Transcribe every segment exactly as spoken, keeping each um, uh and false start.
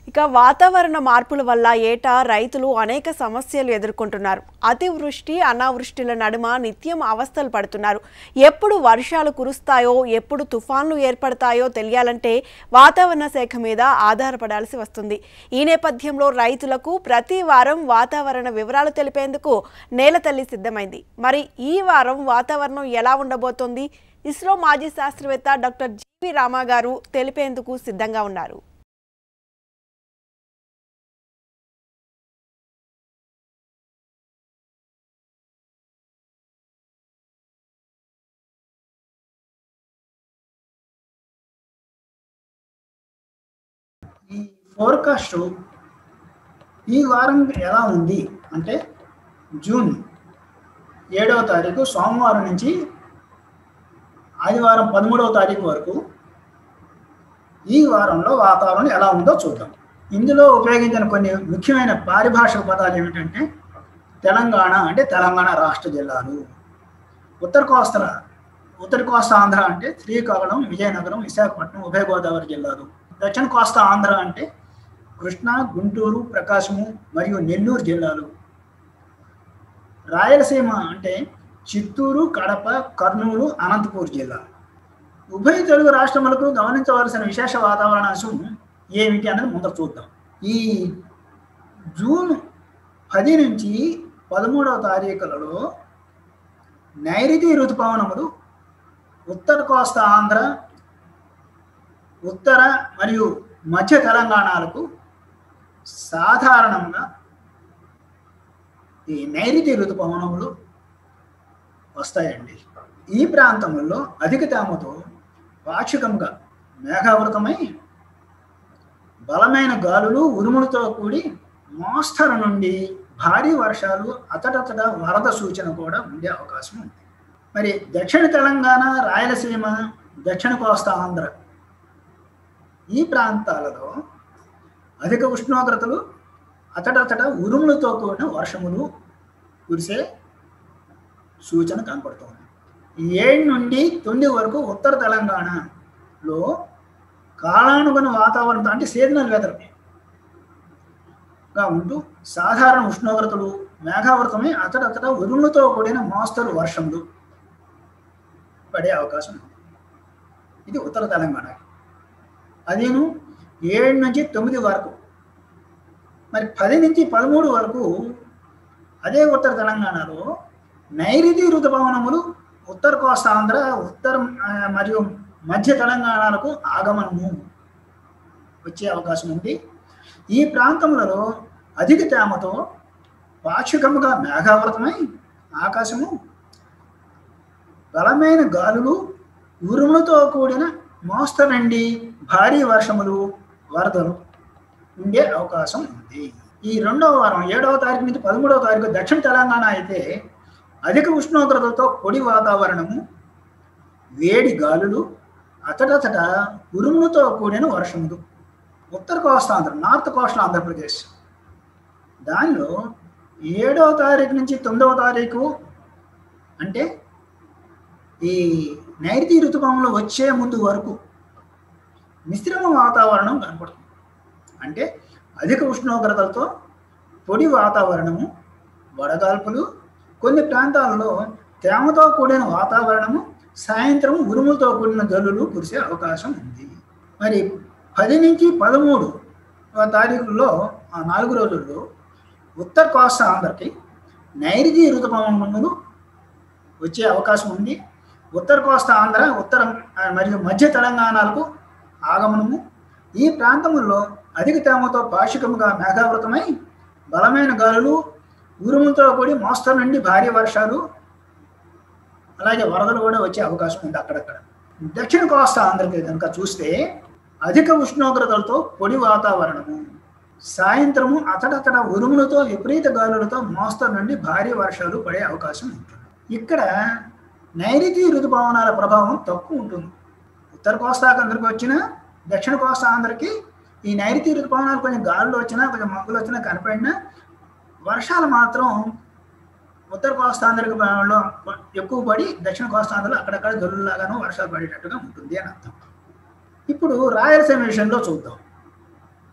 ఇక వాతావరణ మార్పుల వల్ల ఏటా రైతులు అనేక సమస్యలు ఎదుర్కొంటున్నారు. అతివృష్టి అనావృష్టిల నడుమ నిత్యం అవస్థలు పడుతున్నారు. ఎప్పుడు వర్షాలు కురుస్తాయో ఎప్పుడు తుఫాన్లు ఏర్పడతాయో తెలియాలంటే వాతావరణ శాఖ మీద ఆధారపడాల్సి వస్తుంది. ఈ నేపథ్యంలో రైతులకు ప్రతి వారం వాతావరణ వివరాలు తెలిపేందుకు నేలతల్లి సిద్ధమైంది. మరి ఈ వారం వాతావరణం ఎలా ఉండబోతోంది? ఇస్రో మాజీ శాస్త్రవేత్త డాక్టర్ జీవి రామా గారు తెలిపేందుకు సిద్ధంగా ఉన్నారు. ఈ ఫోర్కాస్ట్ ఈ వారం ఎలా ఉంది అంటే జూన్ ఏడవ తారీఖు సోమవారం నుంచి ఆదివారం పదమూడవ తారీఖు వరకు ఈ వారంలో వాతావరణం ఎలా ఉందో చూద్దాం. ఇందులో ఉపయోగించిన కొన్ని ముఖ్యమైన పారిభాషిక పదాలు ఏమిటంటే తెలంగాణ అంటే తెలంగాణ రాష్ట్ర జిల్లాలు, ఉత్తర కోస్తా ఉత్తర కోస్తా ఆంధ్ర అంటే శ్రీకాకుళం, విజయనగరం, విశాఖపట్నం, ఉభయ గోదావరి జిల్లాలు, దక్షిణ కోస్తా ఆంధ్ర అంటే కృష్ణా, గుంటూరు, ప్రకాశము మరియు నెల్లూరు జిల్లాలు, రాయలసీమ అంటే చిత్తూరు, కడప, కర్నూలు, అనంతపూర్ జిల్లా. ఉభయ తెలుగు రాష్ట్రములకు గమనించవలసిన విశేష వాతావరణ అంశం ఏమిటి అన్నది ముందర చూద్దాం. ఈ జూన్ పది నుంచి పదమూడవ తారీఖులలో నైరుతి ఋతుపవనములు ఉత్తర కోస్తా ఆంధ్ర, ఉత్తర మరియు మధ్య తెలంగాణలకు సాధారణంగా ఈ నైరుతి ఋతుపవనములు వస్తాయండి. ఈ ప్రాంతంలో అధిక తేమతో పాక్షికంగా మేఘావృతమై బలమైన గాలులు, ఉరుములతో కూడి మోస్తరు నుండి భారీ వర్షాలు, అతడతడ వరద సూచన కూడా ఉండే అవకాశం ఉంది. మరి దక్షిణ తెలంగాణ, రాయలసీమ, దక్షిణ కోస్తా ఆంధ్ర ఈ ప్రాంతాలలో అధిక ఉష్ణోగ్రతలు, అతడతడ ఉరుములతో కూడిన వర్షములు కురిసే సూచన కనపడుతుంది. ఏడు నుండి తొమ్మిది వరకు ఉత్తర తెలంగాణలో కాలానుగుణ వాతావరణం అంటే సీజనల్ వెదర్గా ఉంటూ సాధారణ ఉష్ణోగ్రతలు, మేఘావృతమై అతడతడ ఉరుములతో కూడిన మోస్తరు వర్షములు పడే అవకాశం ఉంది. ఇది ఉత్తర తెలంగాణ. అదేను ఏడు నుంచి తొమ్మిది వరకు. మరి పది నుంచి పదమూడు వరకు అదే ఉత్తర తెలంగాణలో నైరుతి ఋతుపవనములు ఉత్తర కోస్తా ఆంధ్ర, ఉత్తర మరియు మధ్య తెలంగాణలకు ఆగమనము వచ్చే అవకాశం ఉంది. ఈ ప్రాంతములలో అధిక తేమతో పాక్షికముగా మేఘావృతమై ఆకాశము బలమైన గాలులు, ఉరుములతో కూడిన మోస్తరు నుండి భారీ వర్షములు, వరదలు ఉండే అవకాశం ఉంది. ఈ రెండవ వారం ఏడవ తారీఖు నుంచి పదమూడవ తారీఖు దక్షిణ తెలంగాణ అయితే అధిక ఉష్ణోగ్రతలతో పొడి వాతావరణము, వేడి గాలులు, అతడతట ఉరుములతో కూడిన వర్షములు. ఉత్తర కోస్తా ఆంధ్ర, నార్త్ కోస్టల్ ఆంధ్రప్రదేశ్ దానిలో ఏడవ తారీఖు నుంచి తొమ్మిదవ తారీఖు అంటే ఈ నైరుతి ఋతుపవనంలో వచ్చే ముందు వరకు మిశ్రమ వాతావరణం కనపడుతుంది. అంటే అధిక ఉష్ణోగ్రతలతో పొడి వాతావరణము, వడగాల్పులు, కొన్ని ప్రాంతాలలో తేమతో కూడిన వాతావరణము, సాయంత్రం ఉరుములతో కూడిన జల్లులు కురిసే అవకాశం ఉంది. మరి పది నుంచి పదమూడు తారీఖుల్లో ఆ నాలుగు రోజుల్లో ఉత్తర కోస్తా ఆంధ్రకి నైరుతి ఋతుపవనములు వచ్చే అవకాశం ఉంది. ఉత్తర కోస్తా ఆంధ్ర, ఉత్తర మరియు మధ్య తెలంగాణలకు ఆగమనము. ఈ ప్రాంతముల్లో అధిక తేమతో పాక్షికముగా మేఘావృతమై బలమైన గాలులు, ఉరుములతో కూడి మోస్తరు నుండి భారీ వర్షాలు, అలాగే వరదలు కూడా వచ్చే అవకాశం ఉంది అక్కడక్కడ. దక్షిణ కోస్తా ఆంధ్రకి కనుక చూస్తే అధిక ఉష్ణోగ్రతలతో పొడి వాతావరణము, సాయంత్రము అతడతడ ఉరుములతో విపరీత గాలులతో మోస్తరు నుండి భారీ వర్షాలు పడే అవకాశం ఉంటుంది. ఇక్కడ నైరుతి ఋతుపవనాల ప్రభావం తక్కువ ఉంటుంది. ఉత్తర కోస్తాకి అందరికి వచ్చినా, దక్షిణ కోస్తా ఆంధ్రకి ఈ నైరుతి ఋతుపవనాలు కొంచెం గాలులు వచ్చినా, కొంచెం మబ్బులు వచ్చినా కనపడినా వర్షాలు మాత్రం ఉత్తర కోస్తాంధ్రకి ఎక్కువ పడి దక్షిణ కోస్తాంధ్రలో అక్కడక్కడ జల్లులాగానో వర్షాలు పడేటట్టుగా ఉంటుంది అని అర్థం. ఇప్పుడు రాయలసీమ విషయంలో చూద్దాం.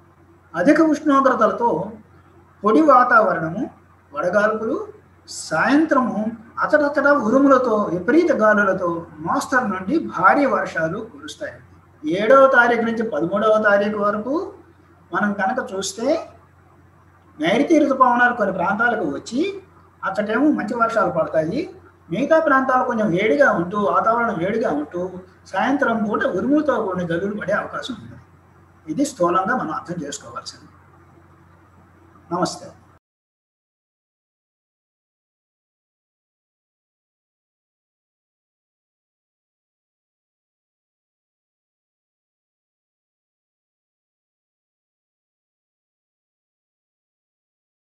అధిక ఉష్ణోగ్రతలతో పొడి వాతావరణము, వడగాల్పులు, సాయంత్రము అతడతడ ఉరుములతో విపరీత గాలులతో మోస్తరు నుండి భారీ వర్షాలు కురుస్తాయి. ఏడవ తారీఖు నుంచి పదమూడవ తారీఖు వరకు మనం కనుక చూస్తే నైరుతి ఋతుపవనాలు కొన్ని ప్రాంతాలకు వచ్చి అక్కడేమో మంచి వర్షాలు పడతాయి. మిగతా ప్రాంతాలు కొంచెం వేడిగా ఉంటూ వాతావరణం వేడిగా ఉంటూ సాయంత్రం పూట ఉరుములతో కూడిన జల్లులు పడే అవకాశం ఉంది. ఇది స్థూలంగా మనం అర్థం చేసుకోవాల్సింది. నమస్తే.